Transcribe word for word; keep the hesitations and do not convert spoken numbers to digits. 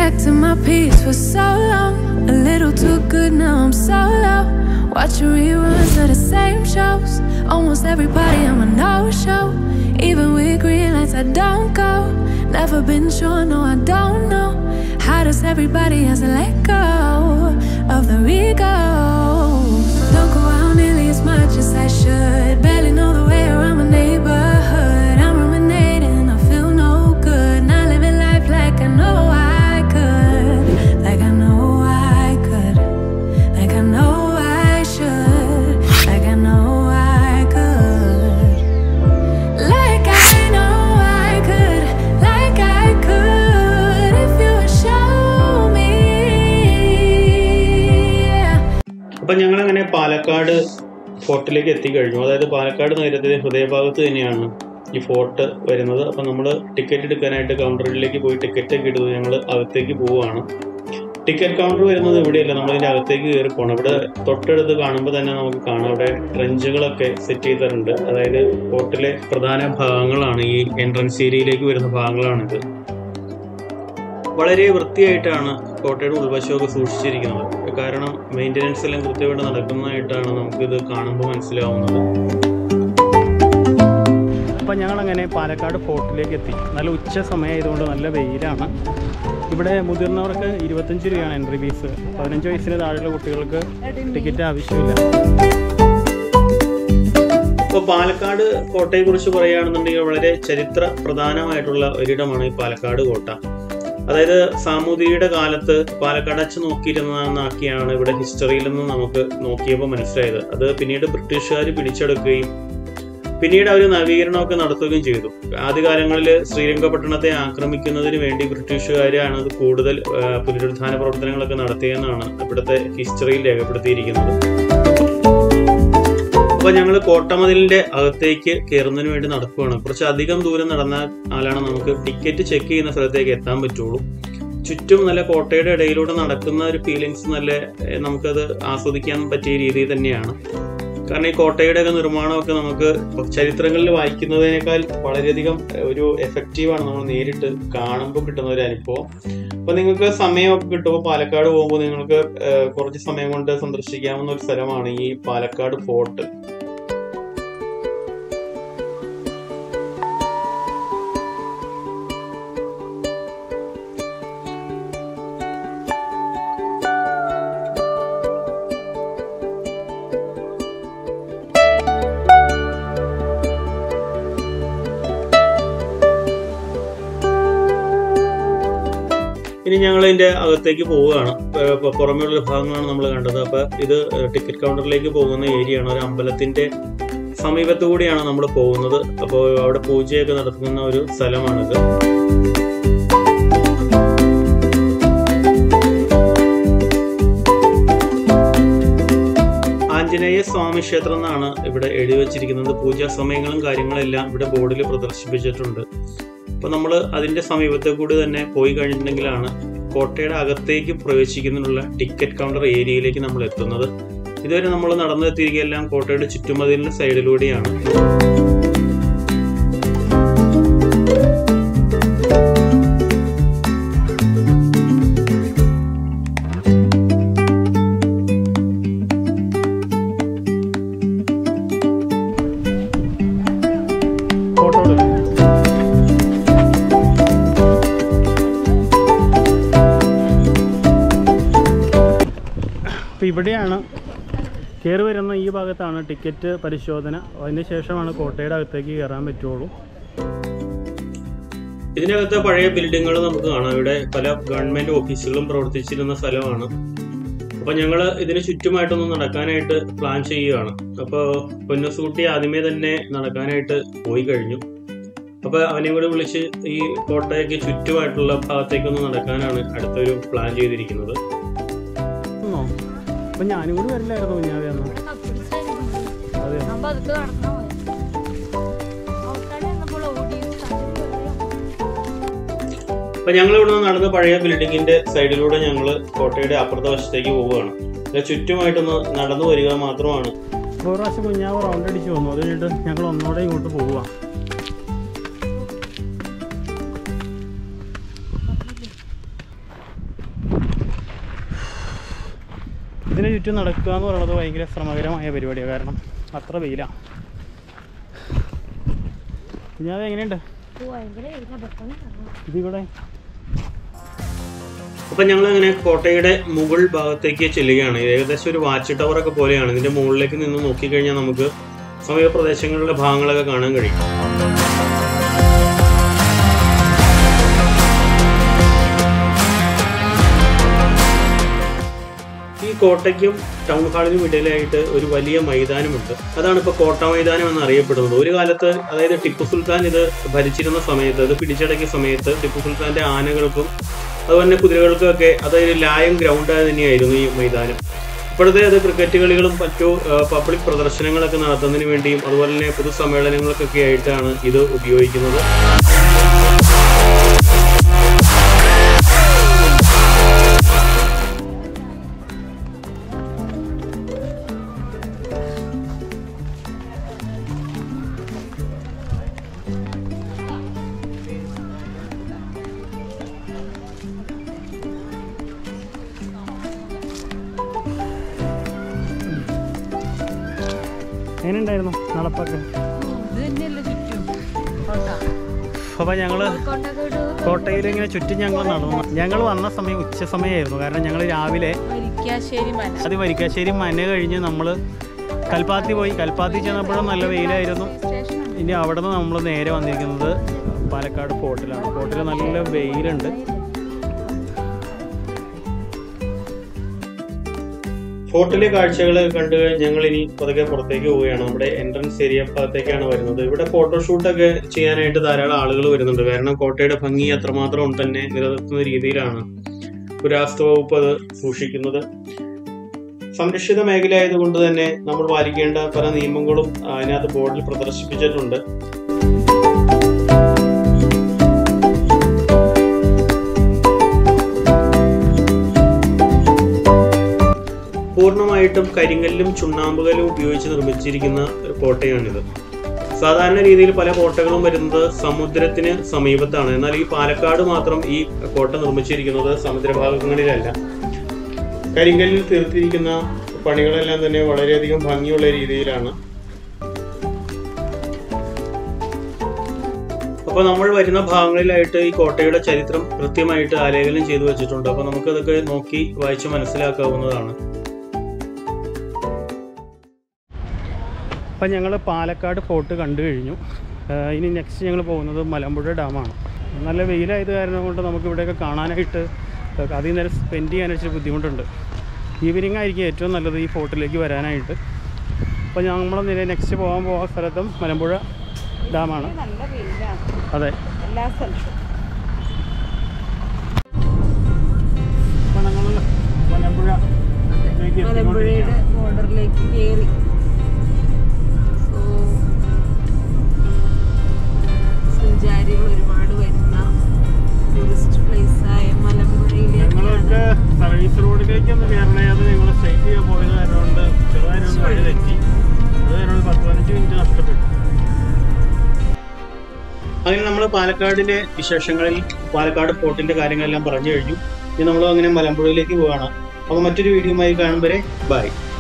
protecting my peace for so long. A little too good, now I'm so low. Watching reruns of the same shows. Almost everybody I'm a no-show. Even with green lights I don't go. Never been sure, no I don't know. How does everybody else let go of the egos? Don't go out nearly as much as I should. Barely know the way around my neighborhood. I'm ruminating, I feel no good. Not living life like I know I could. Like I know I could. Like I know I should. Like I know I could. Like I know I could. Like I could if you would show me. അപ്പം ഞങ്ങളങ്ങനെ പാലക്കാട് ഫോർട്ടിലേക്ക് എത്തിക്കഴിഞ്ഞു. അതായത് പാലക്കാട് നഗരത്തിലെ ഹൃദയഭാഗത്ത് തന്നെയാണ് ഈ fort വരുന്നത്. അപ്പം നമ്മൾ ടിക്കറ്റ് എടുക്കാനായിട്ട് കൗണ്ടറിലേക്ക് പോയി ടിക്കറ്റ് ഒക്കെ എടുത്തു ഞങ്ങൾ അകത്തേക്ക് പോവുകയാണ്. ടിക്കറ്റ് കൗണ്ടർ വരുന്നത് ഇവിടെയല്ല, നമ്മളിതിൻ്റെ അകത്തേക്ക് കയറി പോകണം. ഇവിടെ തൊട്ടടുത്ത് കാണുമ്പോൾ തന്നെ നമുക്ക് കാണാം അവിടെ ട്രെഞ്ചുകളൊക്കെ സെറ്റ് ചെയ്തിട്ടുണ്ട്. അതായത് ഫോർട്ടിലെ പ്രധാന ഭാഗങ്ങളാണ് ഈ എൻട്രൻസ് ഏരിയയിലേക്ക് വരുന്ന ഭാഗങ്ങളാണിത്. വളരെ വൃത്തിയായിട്ടാണ് കോട്ടയുടെ ഉൾവശമൊക്കെ സൂക്ഷിച്ചിരിക്കുന്നത്. കാരണം മെയിൻ്റനൻസ് എല്ലാം കൃത്യമായിട്ട് നടക്കുന്നതായിട്ടാണ് നമുക്കിത് കാണുമ്പോൾ മനസ്സിലാവുന്നത്. അപ്പം ഞങ്ങളങ്ങനെ പാലക്കാട് ഫോർട്ടിലേക്ക് എത്തി. നല്ല ഉച്ച സമയമായതുകൊണ്ട് നല്ല വെയിലാണ്. ഇവിടെ മുതിർന്നവർക്ക് ഇരുപത്തഞ്ച് രൂപയാണ് എൻട്രി ഫീസ്. പതിനഞ്ച് വയസ്സിന് താഴെയുള്ള കുട്ടികൾക്ക് ടിക്കറ്റ് ആവശ്യമില്ല. ഇപ്പോൾ പാലക്കാട് കോട്ടയെക്കുറിച്ച് പറയുകയാണെന്നുണ്ടെങ്കിൽ വളരെ ചരിത്ര പ്രധാനമായിട്ടുള്ള ഒരിടമാണ് ഈ പാലക്കാട് കോട്ട. അതായത് സാമൂതിരിയുടെ കാലത്ത് പാലക്കാട് അച്ഛൻ നോക്കിയിരുന്നതെന്നാക്കിയാണ് ഇവിടെ ഹിസ്റ്ററിയിൽ നിന്ന് നമുക്ക് നോക്കിയപ്പോൾ മനസ്സിലായത്. അത് പിന്നീട് ബ്രിട്ടീഷുകാർ പിടിച്ചെടുക്കുകയും പിന്നീട് അവർ നവീകരണമൊക്കെ നടത്തുകയും ചെയ്തു. ആദ്യകാലങ്ങളിൽ ശ്രീരംഗപട്ടണത്തെ ആക്രമിക്കുന്നതിന് വേണ്ടി ബ്രിട്ടീഷുകാരാണ് അത് കൂടുതൽ പുനരുദ്ധാന പ്രവർത്തനങ്ങളൊക്കെ നടത്തിയെന്നാണ് ഇവിടുത്തെ ഹിസ്റ്ററിയിൽ രേഖപ്പെടുത്തിയിരിക്കുന്നത്. അപ്പോൾ ഞങ്ങൾ കോട്ടമതിലിൻ്റെ അകത്തേക്ക് കയറുന്നതിന് വേണ്ടി നടക്കുകയാണ്. കുറച്ച് അധികം ദൂരം നടന്നാലാണ് നമുക്ക് ടിക്കറ്റ് ചെക്ക് ചെയ്യുന്ന സ്ഥലത്തേക്ക് എത്താൻ പറ്റുള്ളൂ. ചുറ്റും നല്ല കോട്ടയുടെ ഇടയിലൂടെ നടക്കുന്ന ഒരു ഫീലിങ്സ് നല്ല നമുക്കത് ആസ്വദിക്കാൻ പറ്റിയ രീതിയിൽ തന്നെയാണ്. കാരണം ഈ കോട്ടയുടെയൊക്കെ നിർമ്മാണമൊക്കെ നമുക്ക് ചരിത്രങ്ങളിൽ വായിക്കുന്നതിനേക്കാൾ വളരെയധികം ഒരു എഫക്റ്റീവാണ് നമ്മൾ നേരിട്ട് കാണുമ്പോൾ കിട്ടുന്ന ഒരു അനുഭവം. അപ്പോൾ നിങ്ങൾക്ക് സമയമൊക്കെ കിട്ടുമ്പോൾ പാലക്കാട് പോകുമ്പോൾ നിങ്ങൾക്ക് കുറച്ച് സമയം കൊണ്ട് സന്ദർശിക്കാവുന്ന ഒരു സ്ഥലമാണ് ഈ പാലക്കാട് ഫോർട്ട്. ഇനി ഞങ്ങൾ ഇതിൻ്റെ അകത്തേക്ക് പോവുകയാണ്. പുറമേയുള്ള ഭാഗങ്ങളാണ് നമ്മൾ കണ്ടത്. അപ്പോൾ ഇത് ടിക്കറ്റ് കൗണ്ടറിലേക്ക് പോകുന്ന ഏരിയയാണ്. ഒരു അമ്പലത്തിൻ്റെ സമീപത്തു കൂടിയാണ് നമ്മൾ പോകുന്നത്. അപ്പോൾ അവിടെ പൂജയൊക്കെ നടത്തുന്ന ഒരു സ്ഥലമാണിത്. ആഞ്ജനേയ സ്വാമി ക്ഷേത്രം എന്നാണ് ഇവിടെ എഴുതി വച്ചിരിക്കുന്നത്. പൂജാ സമയങ്ങളും കാര്യങ്ങളെല്ലാം ഇവിടെ ബോർഡിൽ പ്രദർശിപ്പിച്ചിട്ടുണ്ട്. അപ്പോൾ നമ്മൾ അതിൻ്റെ സമീപത്തെ കൂടി തന്നെ പോയി കഴിഞ്ഞിട്ടുണ്ടെങ്കിലാണ് കോട്ടയുടെ അകത്തേക്ക് പ്രവേശിക്കുന്നതിനുള്ള ടിക്കറ്റ് കൗണ്ടർ ഏരിയയിലേക്ക് നമ്മൾ എത്തുന്നത്. ഇതുവരെ നമ്മൾ നടന്നെത്തിയിരിക്കുകയെല്ലാം കോട്ടയുടെ ചുറ്റുമതിലിൻ്റെ സൈഡിലൂടെയാണ്. ഇവിടെയാണ് കയറി വരുന്ന ഈ ഭാഗത്താണ് ടിക്കറ്റ് പരിശോധന. അതിന് ശേഷമാണ് കോട്ടയുടെ അകത്തേക്ക് കയറാൻ പറ്റുള്ളൂ. ഇതിനകത്ത് പഴയ ബിൽഡിങ്ങുകൾ നമുക്ക് കാണാം. ഇവിടെ പല ഗവൺമെൻറ് ഓഫീസുകളും പ്രവർത്തിച്ചിരുന്ന സ്ഥലമാണ്. അപ്പോൾ ഞങ്ങൾ ഇതിന് ചുറ്റുമായിട്ടൊന്ന് നടക്കാനായിട്ട് പ്ലാൻ ചെയ്യുകയാണ്. അപ്പോൾ പൊന്നസൂട്ടി ആദ്യമേ തന്നെ നടക്കാനായിട്ട് പോയി കഴിഞ്ഞു. അപ്പോൾ അവനെ കൂടെ വിളിച്ച് ഈ കോട്ടയ്ക്ക് ചുറ്റുമായിട്ടുള്ള ഭാഗത്തേക്കൊന്ന് നടക്കാനാണ് അടുത്തൊരു പ്ലാൻ ചെയ്തിരിക്കുന്നത്. അപ്പം ഞാനും കൂടി വരില്ലായിരുന്നു കുഞ്ഞാവേ അന്ന്. അതെ, അപ്പം ഞങ്ങൾ ഇവിടെ നിന്ന് നടന്ന് പഴയ ബിൽഡിങ്ങിന്റെ സൈഡിലൂടെ ഞങ്ങൾ കോട്ടയുടെ അപ്പുറത്തെ വശത്തേക്ക് പോവുകയാണ്. ചുറ്റുമായിട്ടൊന്ന് നടന്നു വരിക മാത്രമാണ്. ഒരു പ്രാവശ്യം കുഞ്ഞാവ് റൗണ്ട് അടിച്ച് വന്നു. അത് കഴിഞ്ഞിട്ട് ഞങ്ങൾ ഒന്നോടെ ഇങ്ങോട്ട് പോവുക. ചുറ്റും നടക്കുക എന്ന് പറയുന്നത് ഭയങ്കര ശ്രമകരമായ പരിപാടിയാണ്. കാരണം അത്ര വെയിലാണ്. ഞാൻ എങ്ങനെയുണ്ട് ഇതിവിടെ? അപ്പം ഞങ്ങൾ അങ്ങനെ കോട്ടയുടെ മുകൾ ഭാഗത്തേക്ക് ചെല്ലുകയാണ്. ഏകദേശം ഒരു വാച്ച് ടവറൊക്കെ പോലെയാണ്. ഇതിൻ്റെ മുകളിലേക്ക് നിന്ന് നോക്കിക്കഴിഞ്ഞാൽ നമുക്ക് സമീപ പ്രദേശങ്ങളിലെ ഭാഗങ്ങളൊക്കെ കാണാൻ കഴിയും. ഈ കോട്ടയ്ക്കും ടൗൺ ഹാളിനും ഇടയിലായിട്ട് ഒരു വലിയ മൈതാനമുണ്ട്. അതാണ് ഇപ്പോൾ കോട്ട മൈതാനം എന്ന് അറിയപ്പെടുന്നത്. ഒരു കാലത്ത്, അതായത് ടിപ്പു സുൽത്താൻ ഇത് ഭരിച്ചിരുന്ന സമയത്ത്, ഇത് പിടിച്ചടക്കിയ സമയത്ത് ടിപ്പു സുൽത്താന്റെ ആനകൾക്കും അതുപോലെ തന്നെ കുതിരകൾക്കും ഒക്കെ അതായത് ലായം ഗ്രൗണ്ടായി തന്നെയായിരുന്നു ഈ മൈതാനം. ഇപ്പോഴത്തെ അത് ക്രിക്കറ്റ് കളികളും മറ്റു പബ്ലിക് പ്രദർശനങ്ങളൊക്കെ നടത്തുന്നതിന് വേണ്ടിയും അതുപോലെ തന്നെ പൊതുസമ്മേളനങ്ങൾക്കൊക്കെ ആയിട്ടാണ് ഇത് ഉപയോഗിക്കുന്നത്. എങ്ങനെയുണ്ടായിരുന്നു നടപ്പൊക്കെ? അപ്പോൾ ഞങ്ങൾ കോട്ടയിൽ ഇങ്ങനെ ചുറ്റും ഞങ്ങൾ നടന്നു. ഞങ്ങൾ വന്ന സമയം ഉച്ച സമയമായിരുന്നു. കാരണം ഞങ്ങൾ രാവിലെ അത് വരിക്കാശ്ശേരി മന കഴിഞ്ഞ് നമ്മൾ കൽപ്പാത്തി പോയി. കൽപ്പാത്തി ചെന്നപ്പോഴും നല്ല വെയിലായിരുന്നു. ഇനി അവിടെ നിന്ന് നമ്മൾ നേരെ വന്നിരിക്കുന്നത് പാലക്കാട് ഫോർട്ടിലാണ്. ഫോർട്ടിൽ നല്ല വെയിലുണ്ട്. ഫോർട്ടിലെ കാഴ്ചകൾ കണ്ടു കഴിഞ്ഞ് ഞങ്ങൾ ഇനി പതുക്കെ പുറത്തേക്ക് പോവുകയാണ്. നമ്മുടെ എൻട്രൻസ് ഏരിയ ഭാഗത്തേക്കാണ് വരുന്നത്. ഇവിടെ ഫോട്ടോഷൂട്ടൊക്കെ ചെയ്യാനായിട്ട് ധാരാളം ആളുകൾ വരുന്നുണ്ട്. കാരണം കോട്ടയുടെ ഭംഗി അത്രമാത്രം തന്നെ നിലനിർത്തുന്ന രീതിയിലാണ് പുരാവസ്തു വകുപ്പ് അത് സൂക്ഷിക്കുന്നത്. സംരക്ഷിത മേഖല ആയതുകൊണ്ട് തന്നെ നമ്മൾ പാലിക്കേണ്ട പല നിയമങ്ങളും അതിനകത്ത് ബോർഡിൽ പ്രദർശിപ്പിച്ചിട്ടുണ്ട്. പൂർണ്ണമായിട്ടും കരിങ്കല്ലും ചുണ്ണാമ്പുകല്ലും ഉപയോഗിച്ച് നിർമ്മിച്ചിരിക്കുന്ന ഒരു കോട്ടയാണിത്. സാധാരണ രീതിയിൽ പല കോട്ടകളും വരുന്നത് സമുദ്രത്തിന് സമീപത്താണ്. എന്നാൽ ഈ പാലക്കാട് മാത്രം ഈ കോട്ട നിർമ്മിച്ചിരിക്കുന്നത് സമുദ്രഭാഗങ്ങളിലല്ല. കരിങ്കല്ലിൽ തീർത്തിരിക്കുന്ന പണികളെല്ലാം തന്നെ വളരെയധികം ഭംഗിയുള്ള രീതിയിലാണ്. അപ്പോൾ നമ്മൾ വരുന്ന ഭാഗങ്ങളിലായിട്ട് ഈ കോട്ടയുടെ ചരിത്രം കൃത്യമായിട്ട് ആലേഖനം ചെയ്തു വെച്ചിട്ടുണ്ട്. അപ്പോൾ നമുക്കതൊക്കെ നോക്കി വായിച്ച് മനസ്സിലാക്കാവുന്നതാണ്. അപ്പം ഞങ്ങൾ പാലക്കാട് ഫോർട്ട് കണ്ടു കഴിഞ്ഞു. ഇനി നെക്സ്റ്റ് ഞങ്ങൾ പോകുന്നത് മലമ്പുഴ ഡാമാണ്. നല്ല വെയിലായത് കാരണം കൊണ്ട് നമുക്ക് ഇവിടെയൊക്കെ കാണാനായിട്ട് അധികം നേരം സ്പെൻഡ് ചെയ്യാനായിട്ട് ബുദ്ധിമുട്ടുണ്ട്. ഈവനിങ് ആയിരിക്കും ഏറ്റവും നല്ലത് ഈ ഫോർട്ടിലേക്ക് വരാനായിട്ട്. അപ്പോൾ നമ്മൾ നെക്സ്റ്റ് പോകാൻ പോകുന്ന സ്ഥലത്തും മലമ്പുഴ ഡാമാണ്. അതെ, അപ്പോൾ ഞങ്ങൾ മലമ്പുഴ മലമ്പുഴയുടെ ബോർഡറിലേക്ക് കയറി. സഞ്ചാരികൾ ഒരുപാട് വരുന്ന ടൂറിസ്റ്റ് പ്ലേസായ മലമ്പുഴയിലേക്ക് സർവീസ് റോഡിലേക്കൊന്ന് കയറണേ. അത് ഞങ്ങൾ സ്ട്രൈറ്റ് ചെയ്യാൻ പോയത് കാരണം ചെറുതായിരുന്നു വഴി തെറ്റി. അത് കാരണം പത്ത് പതിനഞ്ച് മിനിറ്റ് നഷ്ടപ്പെട്ടു. അങ്ങനെ നമ്മൾ പാലക്കാടിൻ്റെ വിശേഷങ്ങളിൽ പാലക്കാട് ഫോർട്ടിൻ്റെ കാര്യങ്ങളെല്ലാം പറഞ്ഞു കഴിഞ്ഞു. ഇനി നമ്മൾ അങ്ങനെ മലമ്പുഴയിലേക്ക് പോവുകയാണ്. അപ്പോൾ മറ്റൊരു വീഡിയോയുമായി കാണും വരെ ബൈ.